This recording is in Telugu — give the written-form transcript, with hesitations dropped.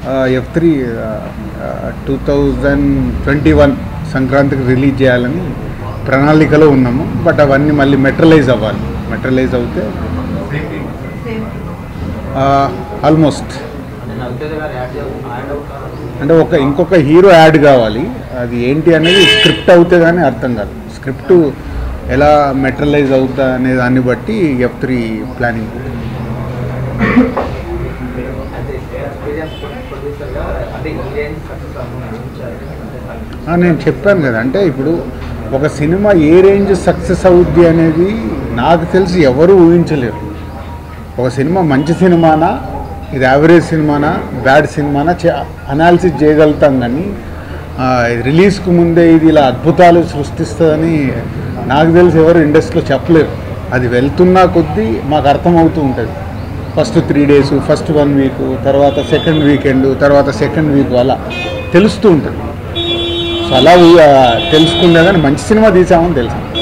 F3 2021 సంక్రాంతికి రిలీజ్ చేయాలని ప్రణాళికలో ఉన్నాము. బట్ అవన్నీ మళ్ళీ మెటరలైజ్ అవ్వాలి. మెటరలైజ్ అవుతే ఆల్మోస్ట్ అంటే ఇంకొక హీరో యాడ్ కావాలి. అది ఏంటి అనేది స్క్రిప్ట్ అవుతే కానీ అర్థం కాదు. స్క్రిప్ట్ ఎలా మెటరలైజ్ అవుతా అనే దాన్ని బట్టి F3 ప్లానింగ్. నేను చెప్పాను కదా, అంటే ఇప్పుడు ఒక సినిమా ఏ రేంజ్ సక్సెస్ అవుద్ది అనేది నాకు తెలిసి ఎవరు ఊహించలేరు. ఒక సినిమా మంచి సినిమానా, ఇది యావరేజ్ సినిమానా, బ్యాడ్ సినిమానా అనాలిసిస్ చేయగలుగుతాం. కానీ రిలీజ్కు ముందే ఇది ఇలా అద్భుతాలు సృష్టిస్తుందని నాకు తెలిసి ఎవరు ఇండస్ట్రీలో చెప్పలేరు. అది వెళ్తున్నా కొద్దీ మాకు అర్థమవుతూ ఉంటుంది. ఫస్ట్ 3 days, ఫస్ట్ 1 week, తర్వాత సెకండ్ వీకెండ్, తర్వాత సెకండ్ వీక్ అలా తెలుస్తూ ఉంటుంది. సో అలా తెలుసుకుంటే కానీ మంచి సినిమా తీసామని తెలుసు.